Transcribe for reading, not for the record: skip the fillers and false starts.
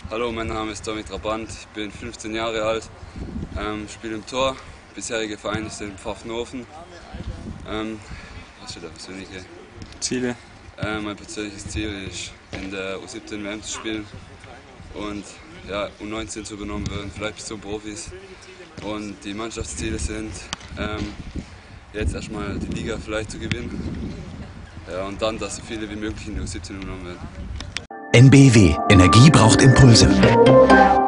Hallo, mein Name ist Tommy Trabant, ich bin 15 Jahre alt, spiele im Tor. Bisherige Verein ist in Pfaffenhofen. Was steht da persönliche? Ziele? Mein persönliches Ziel ist, in der U17 WM zu spielen und ja, U19 zu übernommen werden, vielleicht bis zum Profis. Und die Mannschaftsziele sind, jetzt erstmal die Liga vielleicht zu gewinnen, ja, und dann, dass so viele wie möglich in die U17 übernommen werden. NBW. Energie braucht Impulse.